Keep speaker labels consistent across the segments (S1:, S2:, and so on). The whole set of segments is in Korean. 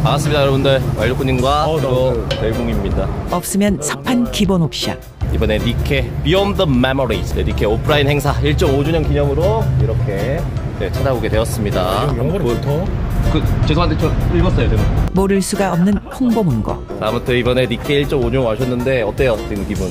S1: 반갑습니다 여러분들. 와일드쿠님과 델붕입니다.
S2: 없으면 섭한 기본 옵션.
S1: 이번에 니케 Beyond the Memories 니케 오프라인 행사 1.5주년 기념으로 이렇게 찾아오게 되었습니다.
S3: 영어로부터
S1: 죄송한데 저 읽었어요 제가.
S2: 모를 수가 없는 홍보문고.
S1: 아무튼 이번에 니케 1.5주년 와셨는데 어때요 지금 기분?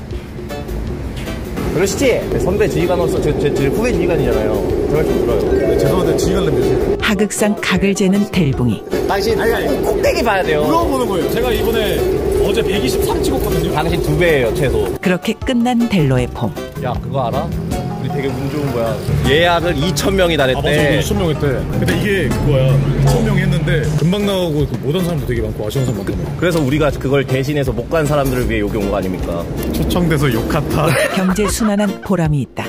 S1: 그러시지? 선배 지휘관으로서 제 후배 지휘관이잖아요. 제발 좀 들어요.
S3: 네, 죄송한데 지휘관 냄새.
S2: 하극상 각을 재는 델붕이.
S1: 당신 꼭대기 봐야 돼요.
S3: 물어보는 보는 거예요. 제가 이번에 어제 123 찍었거든요.
S1: 당신 2배예요 최소.
S2: 그렇게 끝난 델로의 폼.
S1: 야 그거 알아? 우리 되게 운 좋은 거야. 예약을 2,000명이 다 했대.
S3: 맞아, 2,000명 했대. 근데 이게 그거야. 2,000명 했는데 금방 나오고 못 온 사람도 되게 많고 아쉬운 사람도 많고.
S1: 그래서 우리가 그걸 대신해서 못 간 사람들을 위해 여기 온 거 아닙니까?
S3: 초청돼서 욕하다.
S2: 경제 순환한 보람이 있다.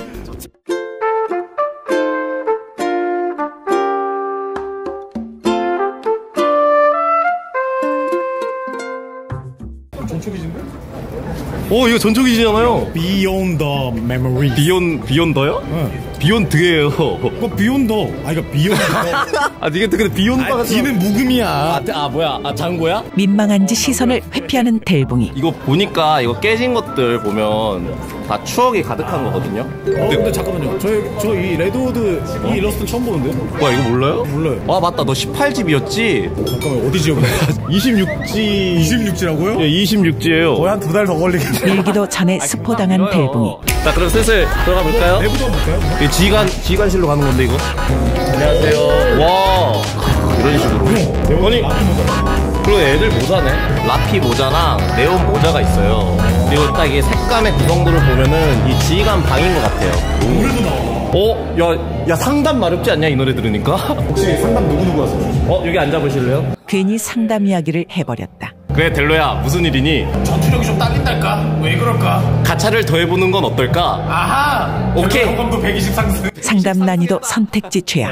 S3: 전초기진데?
S1: 이거 전초기지잖아요.
S3: Beyond the Memory.
S1: 비욘더요?
S3: 응.
S1: 비욘드예요.
S3: 그거 Beyond the. 이거 Beyond the.
S1: 이게 근데 비욘드가
S3: B는 묵음이야.
S1: 뭐야? 장고야?
S2: 민망한 지 시선을 회피하는 델붕이.
S1: 이거 보니까 이거 깨진 것들 보면 다 추억이 가득한 거거든요.
S3: 근데 잠깐만요. 저 이 레드우드 이 일러스트 처음 보는데?
S1: 뭐야 이거 몰라요?
S3: 몰라요.
S1: 아 맞다 너 18집이었지?
S3: 잠깐만 어디 지역이야?
S1: 26지
S3: 26지라고요?
S1: 예 26지예요.
S3: 거의 한 2달 더 걸리겠네.
S2: 일기도 전에 스포당한 델붕이.
S1: 자 그럼 슬슬 들어가 볼까요?
S3: 내부도 한번 볼까요?
S1: 이 지휘관실로 가는 건데 이거. 안녕하세요. 와 이런 식으로. 아니 그리고 애들 모자네. 라피 모자랑 네온 모자가 있어요. 그리고 딱 이게 색감의 구성도를 보면은 이 지휘관 방인 것 같아요.
S3: 노래도 나와.
S1: 야 상담 마렵지 않냐 이 노래 들으니까?
S3: 혹시 상담 누구 하세요?
S1: 여기 앉아보실래요?
S2: 괜히 상담 이야기를 해버렸다.
S1: 그래 델로야 무슨 일이니?
S3: 전투력이 좀 딸린달까? 왜 그럴까?
S1: 가차를 더해보는 건 어떨까?
S3: 아하!
S1: 오케이.
S3: 경험도 120 상승.
S2: 상담 난이도 선택지 최악.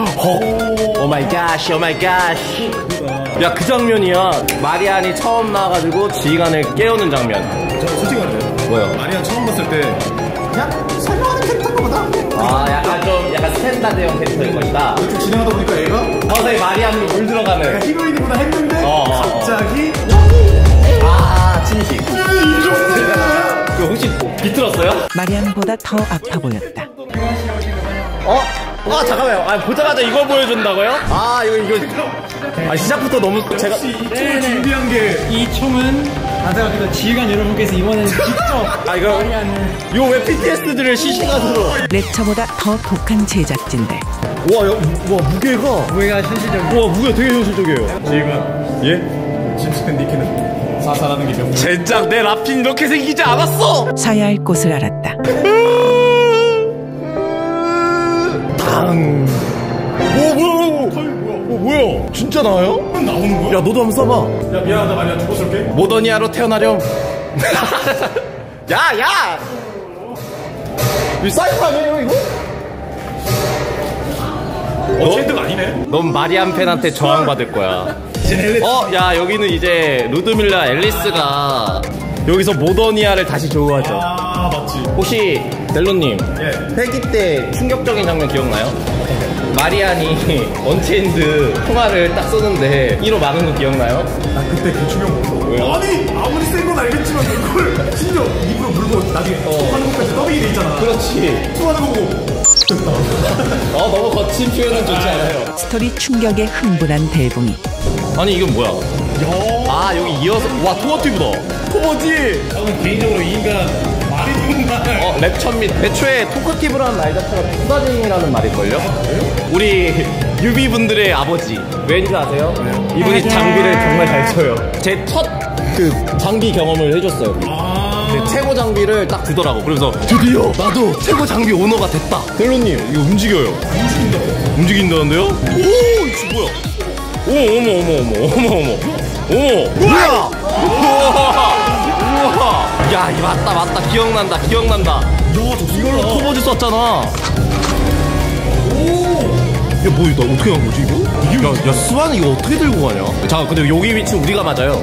S1: 오마이갓 오마이갓. 야 그 장면이야. 마리안이 처음 나와가지고 지휘관을 깨우는 장면.
S3: 저 솔직히 말해요.
S1: 뭐요?
S3: 마리안 처음 봤을 때 그냥 설명하는 캐릭터인가 보다.
S1: 약간 스탠다드형 캐릭터인 것이다.
S3: 이렇게 진행하다 보니까 얘가
S1: 서서히 마리안으로 물 들어가는.
S3: 히로인이보다 했는데 갑자기
S1: 진식. 그 혹시 비틀었어요?
S2: 마리안보다 더 아파 보였다.
S1: 잠깐만요. 보자마자 이걸 보여준다고요? 이거. 시작부터 너무 제가.
S3: 이 총을 준비한 게
S4: 이 총은 안 생각해도 지휘관 여러분께서 이번에는 직접
S1: 이거 왜 PTSD를 실시간으로.
S2: 렉처보다 더 독한 제작진들.
S1: 와 무게가
S4: 현실적이에요.
S1: 와 무게가 되게 현실적이에요.
S3: 지휘관
S1: 예?
S3: 짐스텐 니키는 사살하는 게 명령.
S1: 젠장 내 라핀 이렇게 생기지 않았어.
S2: 사야 할 곳을 알았다.
S1: 뭐야? 진짜 나와요?
S3: 나오는 거야?
S1: 야 너도 한번 써봐.
S3: 야 미안하다 마리안 죽어줄게.
S1: 모더니아로 태어나렴. 야! 이 사이프 아니에요 이거?
S3: 쟤드가 아니네.
S1: 넌 마리안 팬한테 저항받을 거야. 야 여기는 이제 루드밀라 앨리스가 여기서 모더니아를 다시 조우하죠.
S3: 맞지.
S1: 혹시 델로님
S3: 예.
S1: 회기 때 충격적인 장면 기억나요? 마리안이 언체인드 통화를 딱 쏘는데 1호 막은 거 기억나요?
S3: 나 그때 그 충격 먹어.
S1: 왜요?
S3: 아니 아무리 센 건 알겠지만 그걸 심지어 입으로 물고 나중에 하는 것까지 더빙이 돼 있잖아.
S1: 그렇지.
S3: 투하는 거고.
S1: 너무 거친 표현은 좋지 않아요.
S2: 스토리 충격에 흥분한 델붕이.
S1: 아니 이건 뭐야? 여기 이어서 와 토어티브다. 토버지.
S3: 저는 개인적으로 이 인간 말이 정말.
S1: 랩천 및 애초에 토커티브라는 말 자체가 투다쟁이라는 말일걸요? 우리 유비분들의 아버지 왠지 아세요? 이분이 장비를 정말 잘 쳐요. 제 첫 그 장비 경험을 해줬어요. 최고 장비를 딱 주더라고. 그래서 드디어 나도 최고 장비 오너가 됐다. 델로님 이거 움직여요. 움직인다는데요? 오 이거 뭐야? 어머 뭐야? 우와 야 이 맞다 기억난다. 이걸로 터보즈 썼잖아. 야 뭐 나 어떻게 간 거지 이거? 야 스완은 이거 어떻게 들고 가냐? 잠깐 근데 여기 위치 우리가 맞아요.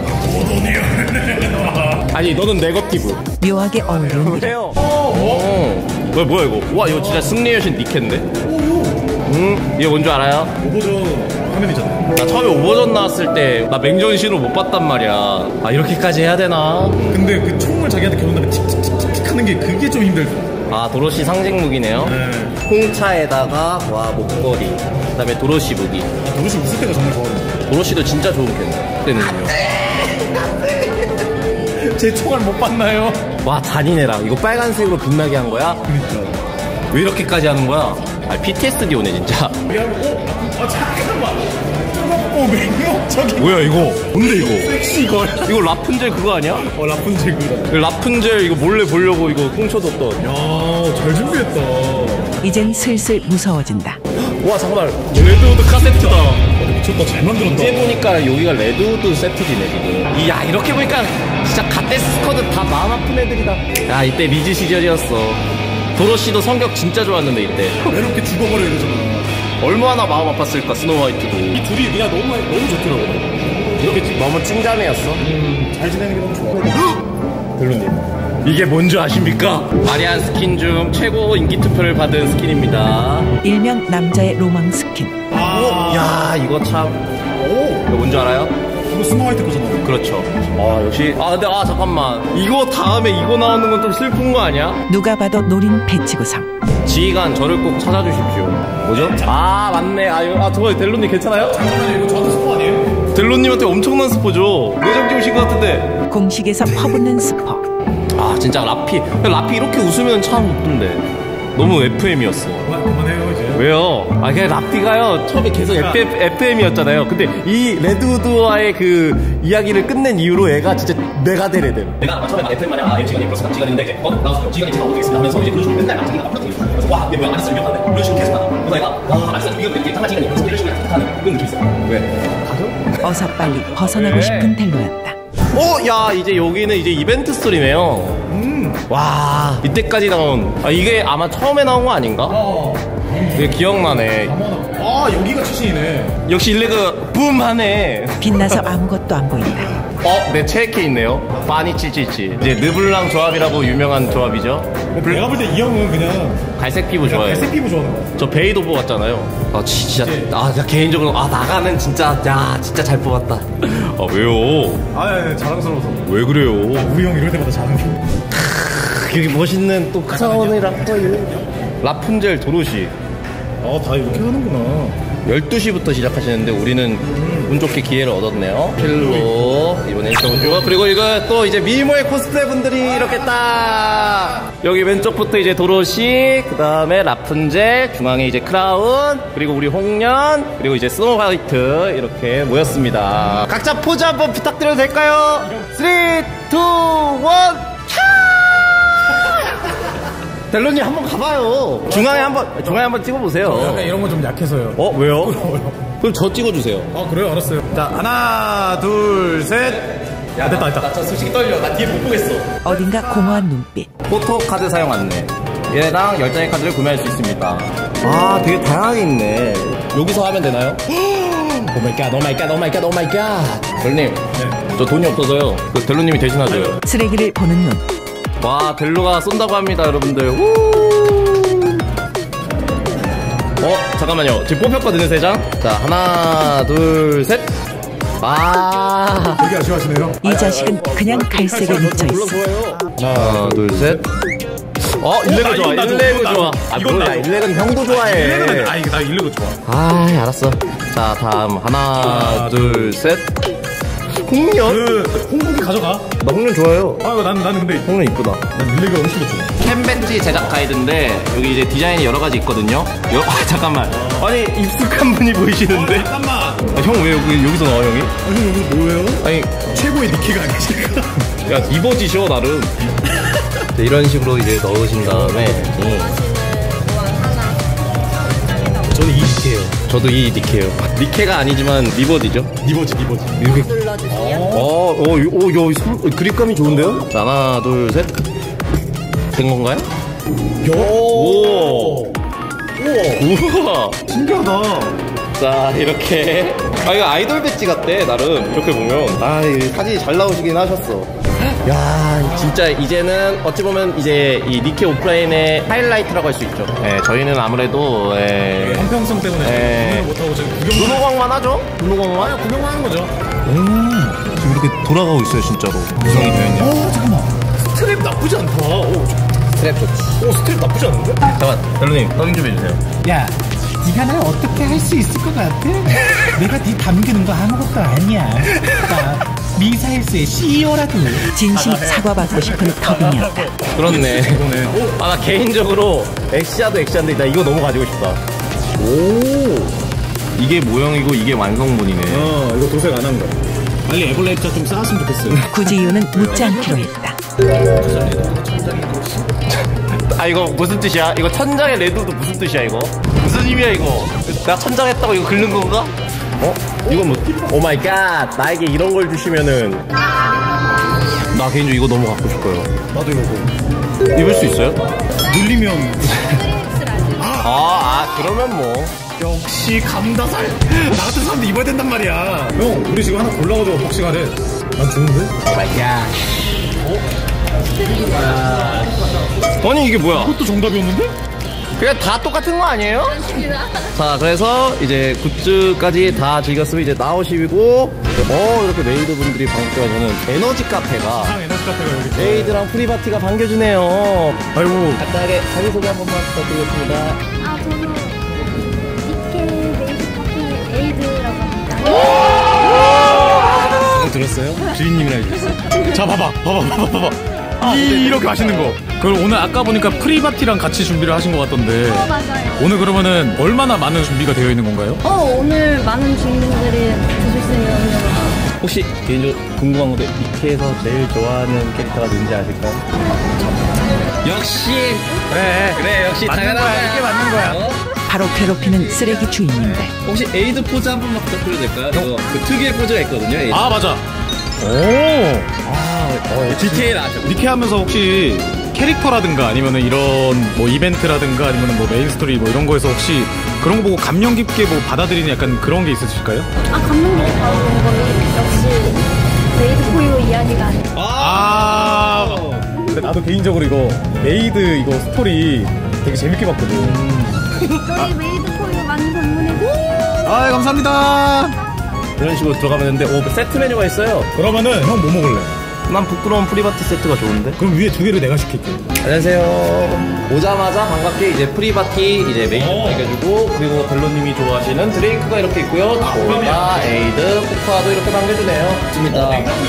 S1: 아니 너는 네거티브.
S2: 묘하게 어우러운
S1: 뭐야 이거? 와 이거 진짜 승리의 여신 니켄데? 이게 뭔 줄 알아요?
S3: 오버전 화면이잖아요.
S1: 나 처음에 오버전 나왔을 때 나 맹전신으로 못 봤단 말이야. 아 이렇게까지 해야 되나?
S3: 근데 그 총을 자기한테 겨눈 다음에 틱틱틱틱 하는 게 그게 좀 힘들더라고요.
S1: 아 도로시 상징 무기네요.
S3: 네.
S1: 홍차에다가 와 목걸이, 그다음에 도로시 무기.
S3: 도로시 웃을 때가 정말 좋아하는데.
S1: 도로시도 진짜 좋은 캔.
S3: 제 총알 못 봤나요?
S1: 와 잔인해라. 이거 빨간색으로 빛나게 한 거야?
S3: 그러니까.
S1: 왜 이렇게까지 하는 거야? 아 PTSD 오네 진짜.
S3: 잠깐만. 맹목적인.
S1: 뭐야 이거? 뭔데 이거?
S3: 섹시 걸.
S1: 이거 라푼젤 그거 아니야?
S3: 라푼젤 그다.
S1: 라푼젤 이거 몰래 보려고 이거 훔쳐뒀던.
S3: 야, 잘 준비했다.
S2: 이젠 슬슬 무서워진다.
S1: 와 잠깐만 레드우드 카세트다.
S3: 미쳤다. 잘 만들었다.
S1: 이제 보니까 여기가 레드우드 세트지네 지금. 야 이렇게 보니까 진짜 갓데스 스쿼드 다 마음 아픈 애들이다. 야 이때 리즈 시절이었어. 도로시도 성격 진짜 좋았는데 이때
S3: 외롭게 죽어버려야 되잖아.
S1: 얼마나 마음 아팠을까 스노우 화이트도.
S3: 이 둘이 그냥 너무 좋더라고.
S1: 이렇게 너무 찐자매였어.
S3: 잘 지내는 게 너무 좋아.
S1: 델로님 이게 뭔지 아십니까? 마리안 스킨 중 최고 인기 투표를 받은 스킨입니다.
S2: 일명 남자의 로망 스킨.
S1: 야 이거 참. 이거 뭔지 알아요?
S3: 이거 스노우 화이트 거잖아.
S1: 그렇죠. 아 역시. 아 근데 잠깐만 이거 다음에 이거 나오는 건 좀 슬픈 거 아니야?
S2: 누가 봐도 노린 배치구성.
S1: 지휘관 저를 꼭 찾아주십시오. 뭐죠? 아 맞네. 저 델로님 괜찮아요?
S3: 잠깐만요. 이거 저한테 스포 아니에요?
S1: 델로님한테 엄청난 스포죠. 뇌정지 오신 것 같은데.
S2: 공식에서 퍼붓는 스포.
S1: 아 진짜 라피 이렇게 웃으면 참 이쁜데. 너무 FM이었어.
S3: 그만해요 이제.
S1: 왜요? 아 그냥 라피가요 처음에 계속 FM이었잖아요. 근데 이 레드우드와의 그 이야기를 끝낸 이후로 얘가 진짜 내가 될 애들.
S5: 내가 처음에 FM 마냥 얘 지간이 플러스 지간인데 나왔어요. 지간이 제가 어떻게 했습니다 하면서 이제 그런 식으로 맨날 자기가 플러스 그래서 와 얘 뭐야 안 했으면 위험한데 이런 식으로 계속 하다. 그래서 얘가 와 안 했으면 위험해 이렇게 장난 지간이 그래서 이런 식으로 하는 그런 느낌이 있어요.
S1: 왜?
S2: 어서 빨리 벗어나고 싶은 텔로였다.
S1: 야 이제 여기는 이제 이벤트 스토리네요. 와 이때까지 나온 이게 아마 처음에 나온 거 아닌가? 이게 기억나네.
S3: 아 여기가 출신이네.
S1: 역시 일레그 붐 하네.
S2: 빛나서 아무것도 안 보인다.
S1: 내 체크에 있네요. 파니치치치. 이제 르블랑 조합이라고 유명한 조합이죠.
S3: 내가 볼 때 이 형은 그냥
S1: 갈색 피부 좋아해요.
S3: 갈색 피부 좋아하는 거야.
S1: 저 베이도 뽑았잖아요. 진짜 나 개인적으로 나가는 진짜 진짜 잘 뽑았다. 왜요?
S3: 아 자랑스러워서.
S1: 왜 그래요?
S3: 우리 형 이럴 때마다 자랑해.
S1: 그게 멋있는 또 크라운이랑 또 라푼젤 도로시.
S3: 다 이렇게 하는구나.
S1: 12시부터 시작하시는데 우리는 운 좋게 기회를 얻었네요. 필로 이번엔 정주. 그리고 이거 또 이제 미모의 코스프레 분들이 이렇게 딱 여기 왼쪽부터 이제 도로시, 그 다음에 라푼젤, 중앙에 이제 크라운, 그리고 우리 홍련, 그리고 이제 스노우 화이트 이렇게 모였습니다. 각자 포즈 한번 부탁드려도 될까요? 3, 2, 1 델로님 한번 가봐요. 중앙에 한번 찍어보세요.
S3: 이런 건 좀 약해서요.
S1: 왜요? 그럼 저 찍어주세요.
S3: 그래요? 알았어요. 자 하나 둘 셋. 야 됐다.
S1: 나 솔직히 떨려. 나 뒤에 못 보겠어.
S2: 어딘가 공허한 눈빛.
S1: 포토카드 사용 안내. 얘랑 10장의 카드를 구매할 수 있습니다. 되게 다양하게 있네. 여기서 하면 되나요? 오마이갓. 델로님, 저 돈이 없어서요. 델로님이 대신하줘요.
S2: 쓰레기를 보는 눈.
S1: 와, 델로가 쏜다고 합니다, 여러분들. 잠깐만요. 지금 뽑혔거든요, 3장. 자, 하나, 둘, 셋.
S3: 되게 아쉬워하시네요.
S2: 이 자식은 그냥 갈색에 미쳐 있어.
S1: 하나, 둘, 셋. 일레그 좋아, 일레그 좋아. 뭐야, 일레그는 형도 좋아해.
S3: 나 일레그 좋아.
S1: 알았어. 자, 다음. 하나, 둘, 셋. 홍련?
S3: 홍국이 가져가.
S1: 나 홍련 좋아요.
S3: 나는 근데
S1: 홍련 이쁘다.
S3: 난 일레가 훨씬 더 좋아.
S1: 캔 배지 제작 가이드인데 여기 이제 디자인이 여러 가지 있거든요. 잠깐만. 아니 익숙한 분이 보이시는데.
S3: 잠깐만.
S1: 형 왜 여기서 나와 형이?
S3: 형 여기 뭐예요?
S1: 아니
S3: 최고의 니키가 아니실까?
S1: 야 입어지셔 나름. 이런 식으로 이제 넣으신 다음에.
S3: 저는 이 니케예요.
S1: 저도 이 니케예요. 니케가 아니지만 리버디죠.
S3: 리버지.
S1: 이렇게. 그립감이 좋은데요? 자, 하나, 둘, 셋. 된 건가요? 우와.
S3: 신기하다.
S1: 자, 이렇게. 이거 아이돌 배지 같대, 나름. 이렇게 보면. 이 사진이 잘 나오시긴 하셨어. 야, 진짜 이제는 어찌 보면 이제 이 니케 오프라인의 하이라이트라고 할 수 있죠. 저희는 아무래도
S3: 형평성 일정 때문에
S1: 네.
S3: 구경을 못하고 지금 구경만
S1: 눈호강만 하죠? 눈호강만?
S3: 구경만 하는 거죠.
S1: 지금 이렇게 돌아가고 있어요, 진짜로. 구성이 되어있네요.
S3: 잠깐만. 스트랩 나쁘지 않다.
S1: 스트랩 좋지.
S3: 스트랩 나쁘지 않은데?
S1: 잠깐만, 델로님, 더빙 좀 해주세요.
S6: 야, 네가 날 어떻게 할 수 있을 것 같아? 내가 네 담그는 거 아무것도 아니야. 나 미사일스의 CEO라도.
S2: 진심 사과받고 싶은 더빙이었다.
S1: 그렇네. 아, 나 개인적으로 엑시아도 엑시아인데 나 이거 너무 가지고 싶다. 오, 이게 모형이고 이게 완성본이네.
S3: 이거 도색 안 한 거. 빨리 애벌레 입자 좀 쌓았으면 좋겠어요.
S2: 굳이 이유는 묻지 않기로 했다.
S1: 아, 이거 무슨 뜻이야? 이거 천장의 레드도 무슨 뜻이야, 이거? 무슨 의미야, 이거? 내가 천장 했다고 이거 긁는 건가? 어? 이건 뭐, 오 마이 갓. 나에게 이런 걸 주시면은. 나 개인적으로 이거 너무 갖고 싶어요.
S3: 나도 이거.
S1: 입을 수 있어요?
S3: 늘리면.
S1: 그러면 뭐.
S3: 역시 감다살. 나 같은 사람도 입어야 된단 말이야. 형, 우리 지금 하나 골라가지고 박싱하래. 난 좋은데?
S1: 오 마이 갓. 아니, 이게 뭐야?
S3: 그것도 정답이었는데?
S1: 그냥 다 똑같은 거 아니에요? 자, 그래서 이제 굿즈까지 다 즐겼으면 이제 나오시고, 이렇게 메이드 분들이 반겨주는 에너지 카페가,
S3: 에너지 카페가 여기.
S1: 메이드랑 프리바티가 반겨주네요.
S3: 아이고.
S1: 간단하게 자기소개 한 번만 부탁드리겠습니다.
S7: 아, 저는 니케 메이드 카페 에이드라고 합니다.
S1: 들었어요? 주인님이랑 해주셨어요.
S3: 자, 봐봐. 이렇게 맛있는 거. 그걸 오늘 아까 보니까 프리바티랑 같이 준비를 하신 것 같던데.
S7: 맞아요.
S3: 오늘 그러면은 얼마나 많은 준비가 되어 있는 건가요?
S7: 오늘 많은 주인분들이 드실 수 있는 음료가.
S1: 혹시 개인적으로 궁금한 건데, 니케에서 제일 좋아하는 캐릭터가 누군지 아실까요? 역시! 그래, 역시
S3: 맞는 거야. 이게 맞는 거야.
S2: 바로 괴롭히는 쓰레기 주인인데
S5: 혹시 에이드 포즈 한 번만 부탁드려도 될까요? 이거 그 특유의 포즈가 있거든요. 에이드.
S3: 아, 맞아.
S5: 디테일 아셔.
S3: 니케 하면서 혹시 캐릭터라든가 아니면은 이런 뭐 이벤트라든가 아니면은 뭐 메인 스토리 뭐 이런 거에서 혹시 그런 거 보고 감명 깊게 뭐 받아들이는 약간 그런 게 있으실까요?
S7: 감동 깊게 바라보는 거는 역시 메이드 포유 이야기가 아니에요.
S3: 근데 나도 개인적으로 이거 메이드 이거 스토리 되게 재밌게 봤거든.
S7: 저희 메이드 포유 많이 방문해주세요.
S3: 아, 감사합니다.
S1: 이런 식으로 들어가면 되는데, 세트 메뉴가 있어요.
S3: 그러면은 형 뭐 먹을래?
S1: 난 부끄러운 프리바티 세트가 좋은데?
S3: 그럼 위에 두 개를 내가 시킬게.
S1: 안녕하세요. 오자마자 반갑게 이제 프리바티 이제 메인 남겨주고, 그리고 델로님이 좋아하시는 드레이크가 이렇게 있고요. 조가, 에이드, 코코아도 이렇게 남겨주네요. 좋습니다.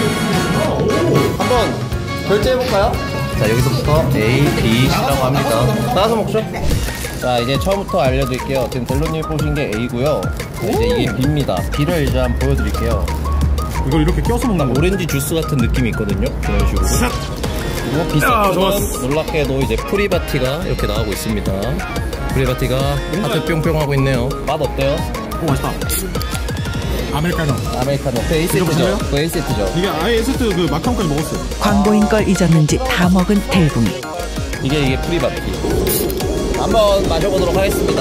S1: 한번 결제해볼까요? 자, 여기서부터 A, B, C라고 합니다. 따라서 먹죠. 자, 이제 처음부터 알려드릴게요. 지금 델로님이 보신 게 A고요. 이제 이게 B입니다. B를 이제 한번 보여드릴게요.
S3: 이걸 이렇게 껴서 먹는 거.
S1: 오렌지 주스 같은 느낌이 있거든요. 그런 식으로. 그리고 비슷한 놀랍게도 이제 프리바티가 이렇게 나오고 있습니다. 프리바티가 하트 뿅뿅 하고 있네요. 맛 어때요?
S3: 오, 맛있다. 아메리카노.
S1: 그 A세트죠? 그 A세트죠?
S3: 이게 아예 세트 그 마카롱까지 먹었어요.
S2: 광고인 걸 잊었는지 다 먹은 델붕이.
S1: 이게 프리바티. 한번 마셔보도록 하겠습니다.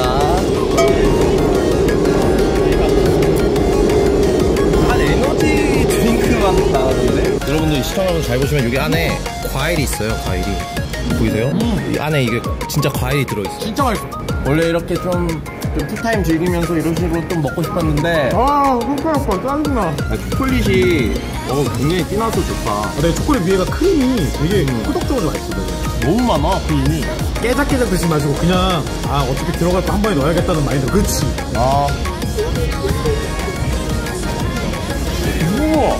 S1: 에너지 드링크 맛 나는데? 여러분들 시청하면서 잘 보시면 여기 안에 과일이 있어요. 과일이 보이세요? 이 안에 이게 진짜 과일이 들어있어요.
S3: 진짜 맛있어.
S1: 원래 이렇게 좀 풀타임 즐기면서 이런 식으로 좀 먹고 싶었는데,
S3: 깜짝이야. 짜증나.
S1: 초콜릿이 굉장히 진해서 좋다.
S3: 내 초콜릿 위에가 크림이 되게 끄덕거려 맛있어.
S1: 너무 많아, 크림이.
S3: 깨작깨작 드시지 마시고 그냥 어차피 들어갈 거 한 번에 넣어야겠다는 마인드. 그렇지.
S1: 우와.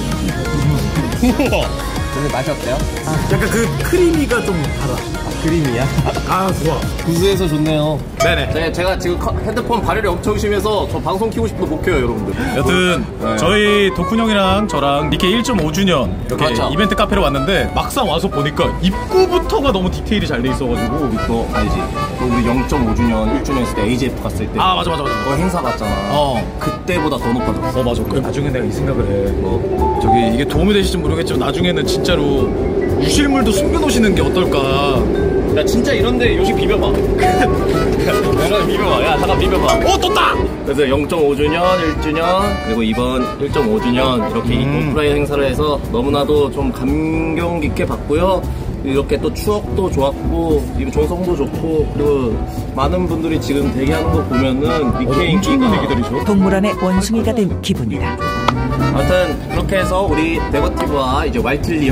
S1: 근데 맛이 어때요?
S3: 약간 그 크리미가 좀 달아.
S1: 크림이야?
S3: 좋아.
S1: 구수해서 좋네요.
S3: 네네.
S1: 제가 지금 핸드폰 발열이 엄청 심해서 저 방송 키고 싶어도 못 켜요, 여러분들.
S3: 여튼 저희 덕훈 형이랑 저랑 니케 1.5주년 이렇게
S1: 맞죠.
S3: 이벤트 카페로 왔는데 막상 와서 보니까 입구부터가 너무 디테일이 잘 돼 있어가지고.
S1: 너 알지? 우리 0.5주년 1주년 했을 때 AGF 갔을 때
S3: 맞아.
S1: 그거 행사 갔잖아. 그때보다 더 높아졌어.
S3: 맞아. 나중에 내가 이 생각을 해. 저기 이게 도움이 되실지 모르겠지만 나중에는 진짜로 유실물도 숨겨놓으시는 게 어떨까.
S1: 야, 진짜 이런데 요식 비벼봐. 이런 비벼봐. 야, 잠깐 비벼봐.
S3: 떴다!
S1: 그래서 0.5주년, 1주년, 그리고 이번 1.5주년 이렇게 오프라인 행사를 해서 너무나도 좀 감명 깊게 봤고요. 이렇게 또 추억도 좋았고 이거 정성도 좋고 그리고 많은 분들이 지금 대기하는 거 보면은 니케 인기가 대기들이죠.
S2: 동물원의 원숭이가 된 기분이다.
S1: 아무튼 그렇게 해서 우리 네거티브와 이제 왈틸리언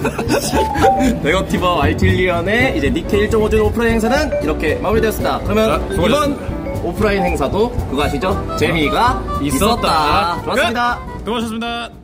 S1: 네거티브와 왈틸리언의 이제 니케 1.5주년 오프라인 행사는 이렇게 마무리되었습니다. 그러면 이번 오프라인 행사도 그거 아시죠? 재미가 있었다. 좋았습니다.
S3: 수고하셨습니다.